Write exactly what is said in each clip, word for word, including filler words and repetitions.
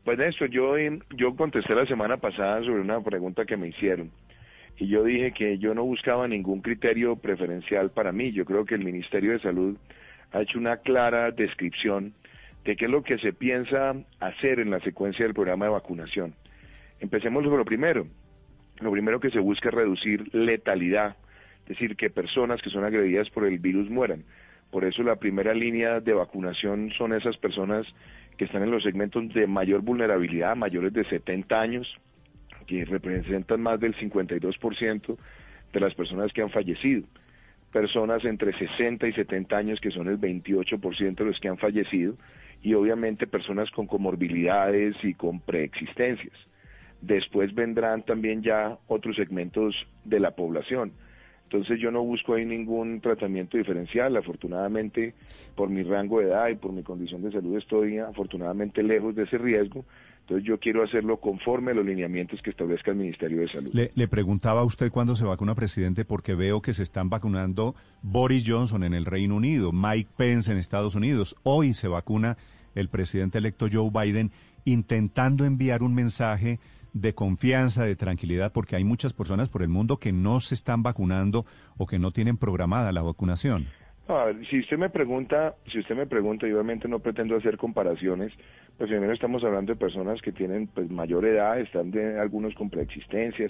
Pues Néstor, yo, eh, yo contesté la semana pasada sobre una pregunta que me hicieron y yo dije que yo no buscaba ningún criterio preferencial para mí. Yo creo que el Ministerio de Salud ha hecho una clara descripción de qué es lo que se piensa hacer en la secuencia del programa de vacunación. Empecemos por lo primero. Lo primero que se busca es reducir letalidad, es decir, que personas que son agredidas por el virus mueran. Por eso la primera línea de vacunación son esas personas que están en los segmentos de mayor vulnerabilidad, mayores de setenta años, que representan más del cincuenta y dos por ciento de las personas que han fallecido. Personas entre sesenta y setenta años, que son el veintiocho por ciento de los que han fallecido, y obviamente personas con comorbilidades y con preexistencias. Después vendrán también ya otros segmentos de la población. Entonces yo no busco ahí ningún tratamiento diferencial. Afortunadamente, por mi rango de edad y por mi condición de salud, estoy afortunadamente lejos de ese riesgo. Entonces yo quiero hacerlo conforme a los lineamientos que establezca el Ministerio de Salud. Le, le preguntaba a usted cuándo se vacuna, presidente, porque veo que se están vacunando Boris Johnson en el Reino Unido, Mike Pence en Estados Unidos. Hoy se vacuna el presidente electo Joe Biden, intentando enviar un mensaje de confianza, de tranquilidad, porque hay muchas personas por el mundo que no se están vacunando o que no tienen programada la vacunación. No, a ver, si usted me pregunta, si usted me pregunta, y obviamente no pretendo hacer comparaciones, pues primero estamos hablando de personas que tienen pues mayor edad, están de algunos con preexistencias,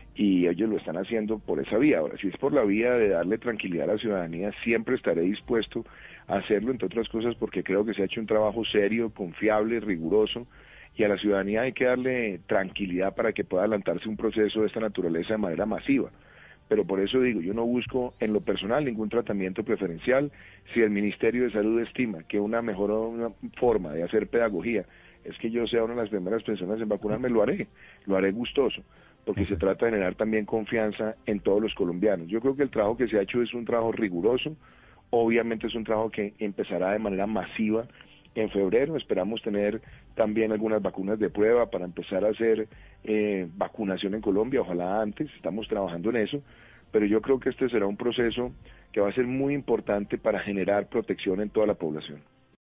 y ellos lo están haciendo por esa vía. Ahora, si es por la vía de darle tranquilidad a la ciudadanía, siempre estaré dispuesto a hacerlo, entre otras cosas porque creo que se ha hecho un trabajo serio, confiable, riguroso, y a la ciudadanía hay que darle tranquilidad para que pueda adelantarse un proceso de esta naturaleza de manera masiva. Pero por eso digo, yo no busco en lo personal ningún tratamiento preferencial. Si el Ministerio de Salud estima que una mejor una forma de hacer pedagogía es que yo sea una de las primeras personas en vacunarme, lo haré, lo haré gustoso, porque se trata de generar también confianza en todos los colombianos. Yo creo que el trabajo que se ha hecho es un trabajo riguroso, obviamente es un trabajo que empezará de manera masiva en febrero. Esperamos tener también algunas vacunas de prueba para empezar a hacer eh, vacunación en Colombia, ojalá antes, estamos trabajando en eso, pero yo creo que este será un proceso que va a ser muy importante para generar protección en toda la población.